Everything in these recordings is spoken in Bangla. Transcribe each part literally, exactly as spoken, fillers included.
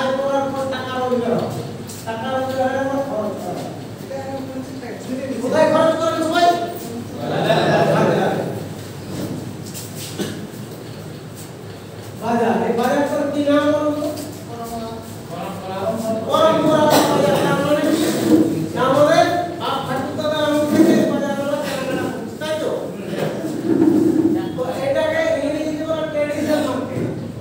আয় করার পর টাকা রোজগার হবে, টাকা রোজগারের পর খরচ করা হবে। কোথায় খরচ করেন সবাই? বাজার। এই বাজারটার কি নাম বলুন তো? পরম্পরা বাজার। নাম মানে কি? নাম মানে আপ ঠাকুরদাদা আমল থেকে বাজারওয়ালা কেনাকাটা করছে, তাই তো? তো এটাকে ইংরেজিতে বলা ট্র্যাডিশনাল মার্কেট,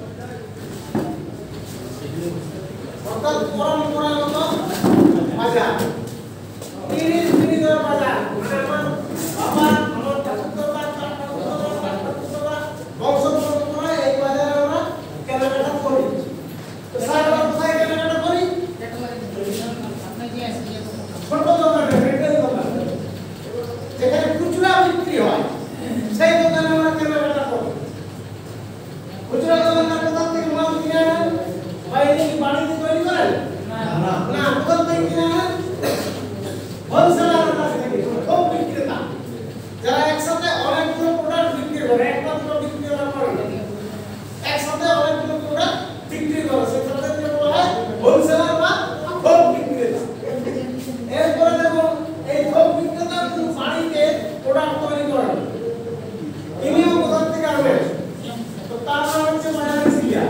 অর্থাৎ পরম্পরাগত বাজার। তিরিশ মিনিটের বাজার মানে আমার বাবা, আমার ঠাকুরদাদা, তার ঠাকুরদাদা, তার ঠাকুরদাদা বংশ পরম্পরায় এই বাজারে আমরা কেনাকাটা করি। তো স্যার আমরা কোথায় কেনাকাটা করি? ছোট দোকানে, রিটেল দোকানে, যেখানে খুচরা বিক্রি হয় সেই দোকানে আমরা কেনাকাটা করি। খুচরা দোকানদার কোথা থেকে মাল কিনে আনেন? বাইরে কি বাড়িতে তৈরি করেন? না না, কোথা থেকে কিনে আনেন? হোলসেলারের কাছ থেকে, খুব বিক্রেতা যারা একসাথে অনেকগুলো প্রোডাক্ট বিক্রি করে, একটা দুটো বিক্রি করা করে না, একসাথে অনেকগুলো প্রোডাক্ট বিক্রি করে, সেটাকে বলা হয় হোলসেলার বা থোক বিক্রেতা। এরপরে দেখুন এই থোক বিক্রেতা কিন্তু বাড়িতে প্রোডাক্ট তৈরি করে না, ইনিও কোথা থেকে আনেন? তো তার নাম হচ্ছে বাজারের ডিলার।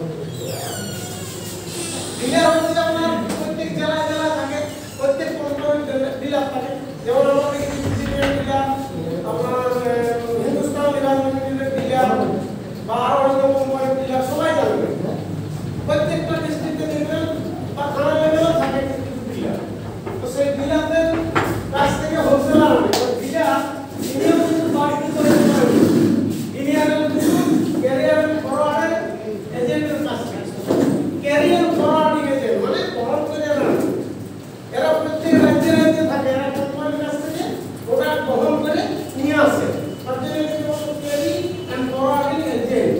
ডিলার হচ্ছে আপনার প্রত্যেক জেলায় জেলায় থাকে, প্রত্যেক কোম্পানির ডিলার থাকে। যেমন আমাদের ইঞ্জিনিয়ার ডিলার, আপনার হিন্দুস্তান ডিলার, ডিলার বা আরো অন্য কোম্পানির ডিলার সবাই জানবে। প্রত্যেকটা ডিস্ট্রিক্টে দেখবেন বা থানা লেভেলেও থাকে কিছু ডিলার। তো সেই ডিলারদের কাছ থেকে হোলসেলার আনে। তো ডিলার ইনিও কিন্তু বাড়িতে তৈরি করেন, ইনি আনেন কিন্তু ক্যারিয়ার ফরওয়ার্ডের এজেন্টের কাছ থেকে। ক্যারিয়ার ফরওয়ার্ডিং এজেন্ট মানে বহন করে আনেন। এরা প্রত্যেক রাজ্যে রাজ্যে থাকে, এরা কোম্পানির কাছ থেকে প্রোডাক্ট বহন করে নিয়ে আসে। তার জন্য এটাকে বলা হয় ক্যারি এন্ড ফরওয়ার্ডিং এজেন্ট।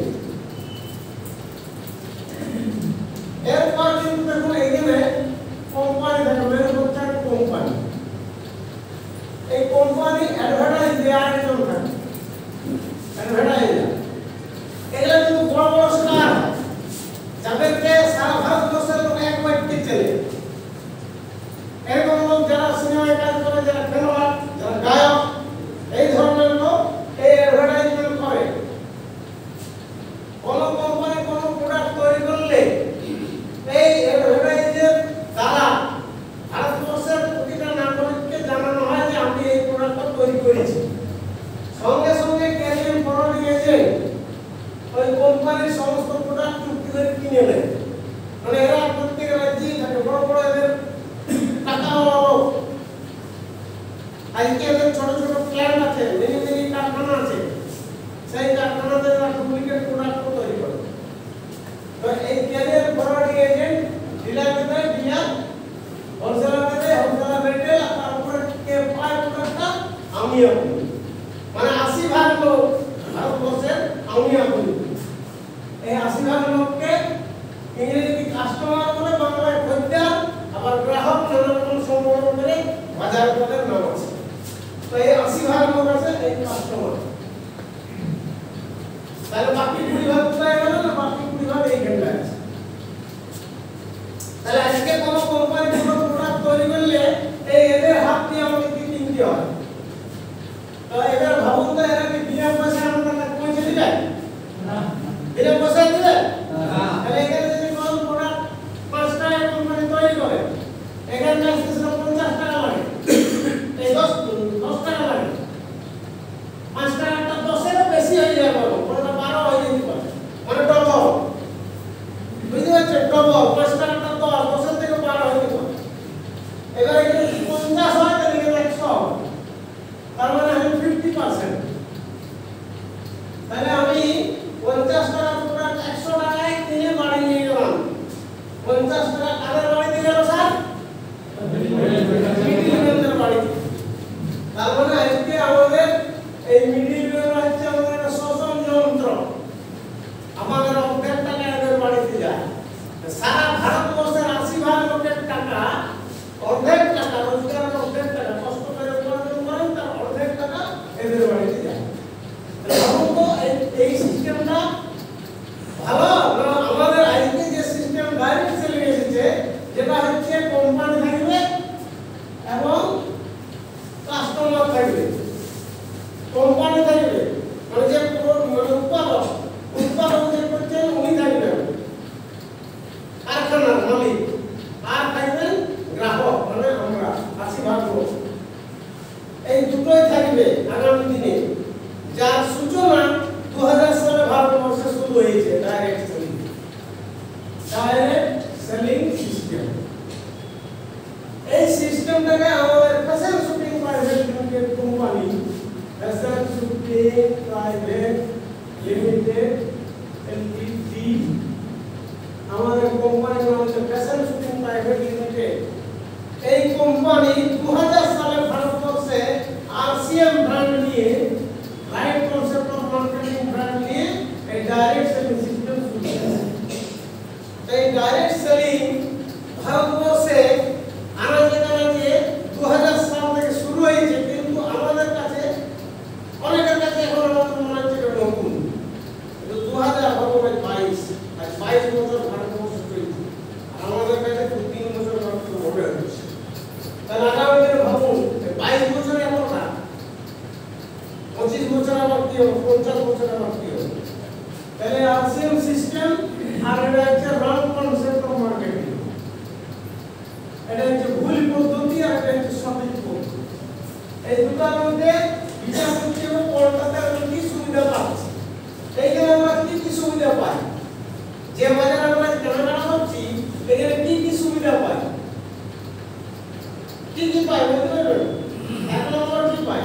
এরপর কিন্তু দেখুন এখানে কোম্পানি থাকে, ম্যানুফ্যাকচারিং কোম্পানি। এই কোম্পানি অ্যাডভার্টাইজ দেওয়ার জন্য থাকে, অ্যাডভার্টাইজার। এগুলো কিন্তু বড় বড় স্টার হয়, যাদেরকে সারা ভারতবর্ষের লোক এক বাক্যে চেনে। এরকম লোক যারা সিনেমায় কাজ করে, যারা খেলোয়াড়, যারা গায়ক, এই ধরনের লোক এই অ্যাডভার্টাইজমেন্ট করে। কোন কোম্পানি কোন প্রোডাক্ট তৈরি করলে এই অ্যাডভার্টাইজের দ্বারা ভারতবর্ষের প্রতিটা নাগরিককে জানানো হয় যে আমি এই প্রোডাক্টটা তৈরি করেছি। সঙ্গে সঙ্গে ক্যারিয়ার ফরওয়ার্ডিং এজেন্ট ওই কোম্পানির সমস্ত প্রোডাক্ট চুক্তি করে কিনে নেয়। মানে এরা প্রত্যেক রাজ্যেই থাকে, বড় বড় এদের টাকাওয়ালা লোক। আজকে এদের ছোট ছোট প্ল্যান্ট আছে, মিনি মিনি কারখানা আছে, সেই কারখানাতে এরা ডুপ্লিকেট প্রোডাক্ট তৈরি করে। তো এই ক্যারিয়ার ফরওয়ার্ডিং এজেন্ট ডিলারকে দেয়, ডিলার হোলসেলারকে দেয়, হোলসেলার রেটে, আর তার উপরে কে পায় প্রোডাক্টটা? আমি আপনি। মানে আশি ভাগ লোক ভারতবর্ষের আমি আপনি। এই আশি ভাগ লোককে ইংরেজিতে কাস্টমার বলে, বাংলায় খদ্দের, আবার গ্রাহক নানা রকম সম্বোধন করে বাজার দলের নাম আছে। তো এই আশি ভাগ লোক আছে এই কাস্টমার। তাহলে বাকি কুড়ি ভাগ কোথায় গেল? না বাকি কুড়ি ভাগ এইখানটায় আছে। তাহলে আজকে কোন কোম্পানি কোন প্রোডাক্ট তৈরি করলে এই এদের হাত দিয়ে আমাকে কি কিনতে হয়? তো এবার ভাবুন তো, এরা কি বিনা পয়সা আমাদের কাছে পৌঁছে দিবে? না। বিনা পয়সা দিবে? না। তাহলে এখানে যদি কোন প্রোডাক্ট পাঁচ টাকা কোম্পানি তৈরি করে, এখানকার সেটা পঞ্চাশ টাকা লাগে, এই দশ দশ টাকা লাগে, পাঁচ টাকাটা দশেরও বেশি হয়ে যাবে, কোনটা বারো হয়ে যেতে পারে, মানে ডবল। বুঝতে পারছেন? ডবল। পাঁচ টাকাটা দশ, দশের থেকে বারো হয়ে যেতে পারে। এবার এখানে যদি পঞ্চাশ হয় তাহলে এখানে একশো হবে, তার মানে আমি ফিফটি পার্সেন্ট। তাহলে আমি পঞ্চাশ টাকা প্রোডাক্ট একশো টাকায় কিনে বাড়ি নিয়ে গেলাম। পঞ্চাশ টাকা কাদের বাড়িতে গেল স্যার? মিডিলম্যানদের বাড়িতে। তার মানে আজকে আমাদের এই মিডিলম্যান হচ্ছে আমাদের একটা শোষণ যন্ত্র। আমাদের অর্ধেক টাকা এদের বাড়িতে যায়। সারা ভারতবর্ষের আশি ভাগ লোকের টাকা, অর্ধেক টাকা রোজগারের অর্ধেক টাকা কষ্ট করে উপার্জন করেন, তার অর্ধেক টাকা এদের বাড়িতে যায়। ভাবুন তো এই সিস্টেমটা ভালো না? আমাদের আজকে যে system direct selling selling system. এই সিস্টেমটাকে আমাদের fashion shooting private limited company fashion shooting private limited LTD, আমাদের কোম্পানির নাম হচ্ছে ফ্যাশন শুটিং প্রাইভেট লিমিটেড। এই কোম্পানি দু হাজার সালে ভারতবর্ষে আরসিএম ব্র্যান্ড নিয়ে, right concept of marketing brand নিয়ে এই ডাইরেক্ট সেলিং সিস্টেম শুরু করেছে। এই ডাইরেক্ট সেলিং ভারতবর্ষে আনাচে কানাচে দু হাজার সাল থেকে শুরু হয়েছে, কিন্তু আমাদের কাছে অনেকের কাছে এখন আমাদের মনে হচ্ছে এটা নতুন। দু হাজার বাইশ আর বাইশ বছর ভারতবর্ষ চলছে, আমাদের কাছে দু তিন বছর মাত্র হবে হচ্ছে। তাহলে আগামী দিনে ভাবুন বাইশ বছরে এমন না, পঁচিশ বছর আবার কি হবে, পঞ্চাশ বছর আবার কি হবে। তাহলে আরসিএম সিস্টেম আর এটা হচ্ছে রং কনসেপ্ট অফ মার্কেটিং। এটা হচ্ছে ভুল পদ্ধতি আর এটা হচ্ছে সঠিক পদ্ধতি। এই দুটার মধ্যে বিচার করতে হবে কোনটাতে আমরা কি সুবিধা পাচ্ছি। এইখানে আমরা কি কি সুবিধা পাই, যে বাজারে আমরা কেনাকাটা করছি এখানে কি কি সুবিধা পাই, কি কি পাই বলতে পারবেন? এক নম্বর কি পাই?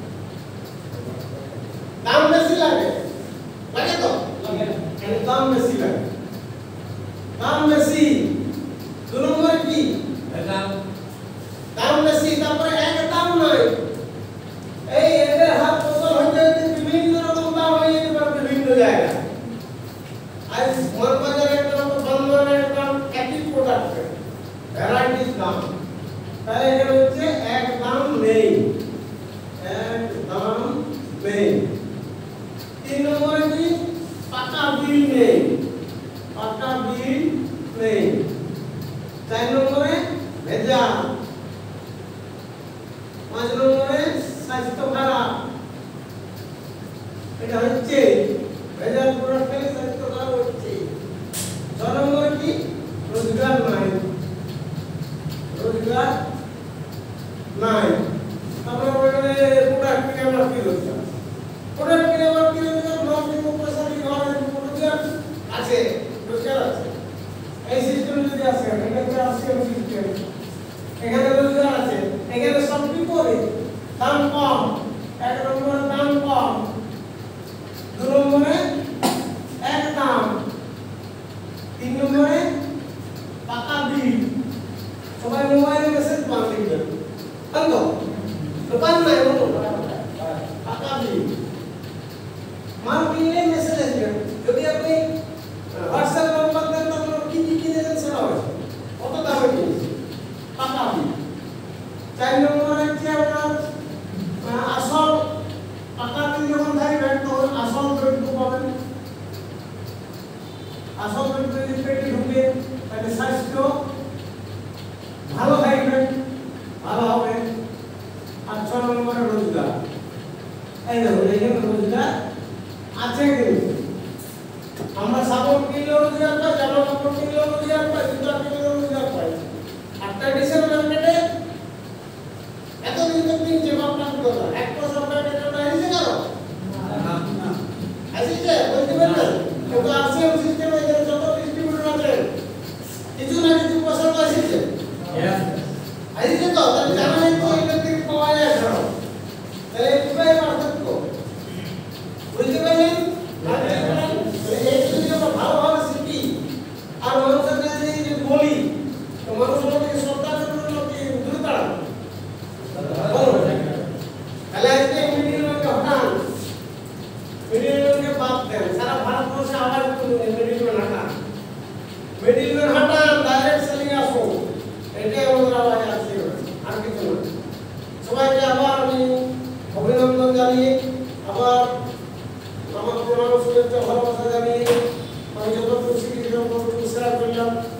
দাম বেশি লাগে, লাগে তো লাগে, এখানে দাম বেশি লাগে, দাম বেশি। দু নম্বর কি? দাম দাম বেশি। তারপরে এক দাম নয়, এই এদের হাত বদল হতে হতে বিভিন্ন রকম দাম হয়ে যেতে পারে বিভিন্ন জায়গায়। আজ মোর বাজারে একটা বন্ধনের দাম একই প্রোডাক্ট ভ্যারাইটিস দাম, তাহলে এখানে হচ্ছে এক দাম নেই, এক দাম নেই। তিন নম্বরে কি? পাকা বিল নেই, পাকা বিল নেই। চার নম্বরে ভেজাল, পাঁচ নম্বরে স্বাস্থ্য খারাপ, এটা হচ্ছে ভেজাল প্রোডাক্ট খেলে স্বাস্থ্য খারাপ হচ্ছে। ছ নম্বরে কি? রোজগার নাই, রোজগার নাই। তারপরে বলবে প্রোডাক্ট কিনে আমরা কি রোজগার, প্রোডাক্ট কিনে আমরা কি রোজগার, নয় দিন পয়সা দিয়ে ঘরে রোজগার আছে, রোজগার আছে। এই সিস্টেম যদি আসে, এখানে আরসিএম সিস্টেম, এখানে রোজগার আছে, এখানে সব বিপরীত। দাম কম, এক নম্বরে দাম কম, দু নম্বরে এক দাম, তিন নম্বরে পাকা বিল। সবাই মোবাইলে মেসেজ পান লিখবেন, পান তো? তো পান নাই বলুন, পাকা বিল। মাল কিনলে মেসেজ আসবে, যদি আপনি হোয়াটসঅ্যাপ নাম্বার দেন তো আপনার কি কি কিনেছেন সেটা হবে, কত দামে কিনেছেন, পাকা বিল। চার নম্বর হচ্ছে আপনার আসল, পাকা বিল যখন থাকবেন তখন আসল দ্রব্য পাবেন। আসল দ্রব্য যদি পেটে ঢুকে তাহলে স্বাস্থ্য ভালো থাকবে, ভালো হবে। আর ছ নম্বরে রোজগার, এই দেখুন এখানে রোজগার আছে কিন্তু আমরা সাবন কিনলেও রোজগার পাই, জামা কাপড় কিনলেও রোজগার পাই, জুতা কিনলেও রোজগার পাই। আর ট্র্যাডিশনাল মার্কেটে এতদিন তো কিনছে আপনার কথা, এক পয়সা প্যাকেট ওটা এসে গেল না, আসছে বলতে পারবেন? কিন্তু আরসিএম সিস্টেমে এখানে যত ডিস্ট্রিবিউটর আছে কিছু না কিছু পয়সা তো আসছে, আসছে তো। তাহলে জানেন তো ইলেকট্রিক পাওয়া যায় না, তাহলে একটাই পার্থক্য, বুঝতে পারলেন? এই যদি আমরা ভালোভাবে শিখি আর মানুষের কাছে যদি বলি তো মানুষ আমাদেরকে শ্রদ্ধা করবে নাকি দূরে দাঁড়াবে? তাহলে আজকে মিডিলম্যানকে হটান, মিডিলম্যানকে বাদ দেন, সারা ভারতবর্ষে আবার মিডিলম্যান হটান, মিডিলম্যান হটান, ডাইরেক্ট সেলিং আসুন, এটাই আমাদের আওয়াজ আছে, আর কিছু না। সবাইকে আবার আমি অভিনন্দন জানিয়ে, আবার আমার প্রণাম শুভেচ্ছা ভালোবাসা জানিয়ে আমি যতটুকু শিখেছিলাম ততটুকু শেয়ার করলাম।